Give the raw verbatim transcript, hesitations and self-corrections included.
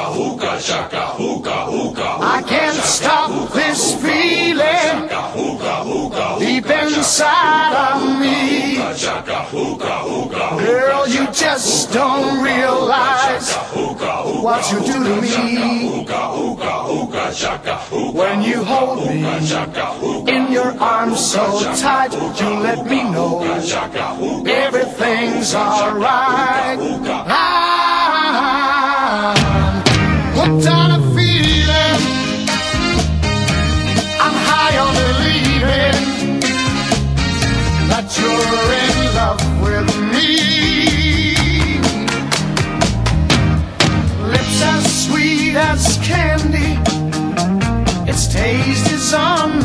hookah, shaka, hookah, hookah. I can't stop this feeling deep inside of me. Girl, you just don't realize what you do to me. When you hold me in your arms so tight, you let me know everything's alright. I'm hooked on a feeling, I'm high on believing that you're in love with me. Lips as sweet as candy, its taste is on